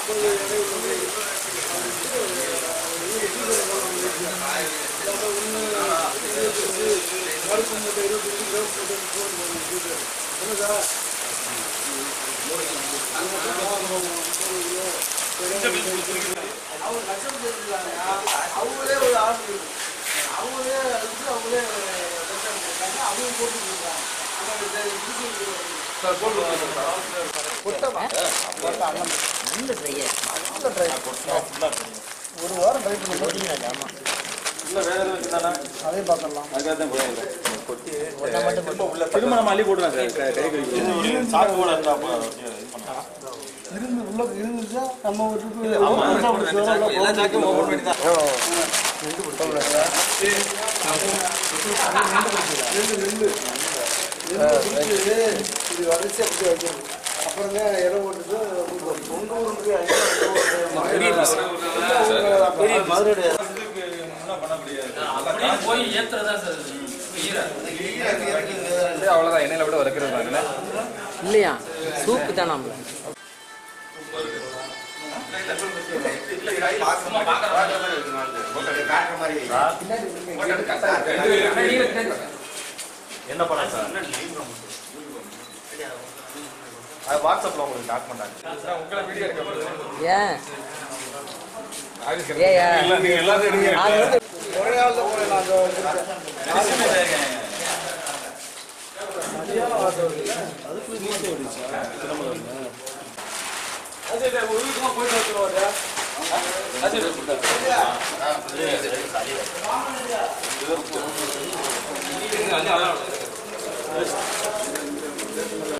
ஒரு வாரம் ட்ரை பண்ணி அதே பார்க்கலாம். திருமணம் அள்ளி போடுறாங்க இருந்துச்சா நம்ம இது வரிசை அப்படி வைக்கணும். அப்புறம் தான் இடம் ஓட்டுது உங்க ஊருக்கு மதுரை அவ்வளோதான் எண்ணெயில் விட வறுக்கிறது இல்லையா சூப்பு தான் நம்ம என்ன பண்ண சார் அது வாட்ஸ்அப்ல உங்களுக்கு டாக் பண்ணாங்க உங்களை வீடியோ எடுக்க ஏன் ஏயா ஒரே ஆள் தான் போறேன். நாங்கள்